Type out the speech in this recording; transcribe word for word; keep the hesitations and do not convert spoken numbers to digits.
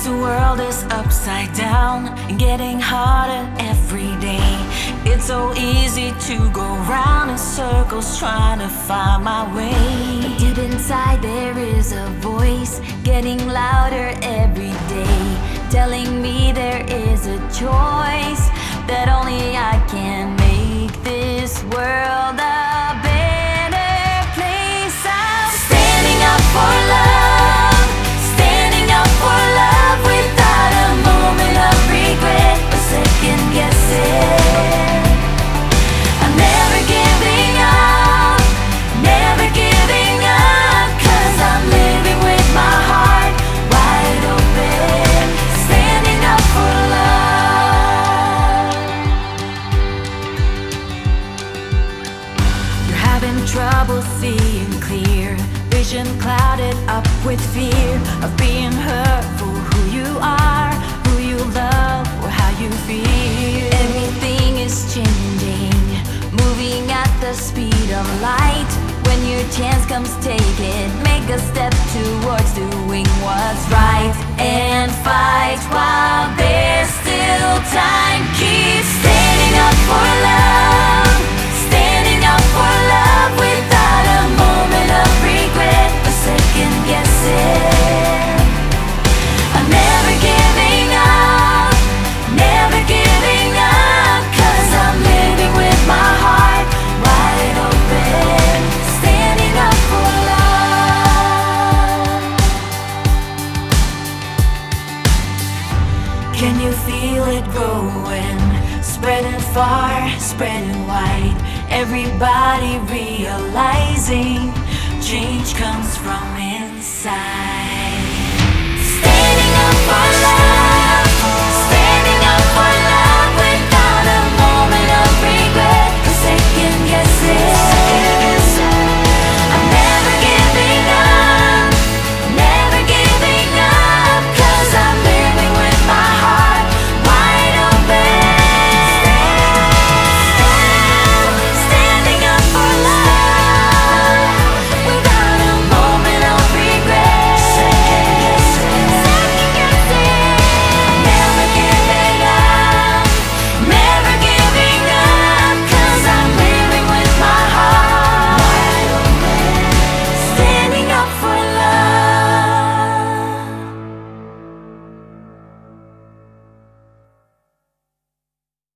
the world is upside down and getting harder every day. It's so easy to go round in circles trying to find my way. But deep inside there is a voice getting louder every day, telling me there is a choice, that only I can make this world a better place. I'm standing up for love, standing up for love without a moment of regret or second guessing. I'm never giving up, never giving up, 'cause I'm living with my heart wide open, standing up for love. You're having trouble seeing clear, vision clouded up with fear of being hurt for who you are, who you love, or how you feel. Everything is changing, moving at the speed of light. When your chance comes, take it, make a step towards doing what's right, and fight while there's still time. Keep standing up for love, standing up for love without a moment of regret or second guessing. I'm never giving up, never giving up, 'cause I'm living with my heart wide open, standing up for love. Can you feel it growing, spreading far, spreading wide? Everybody realizing change comes from inside.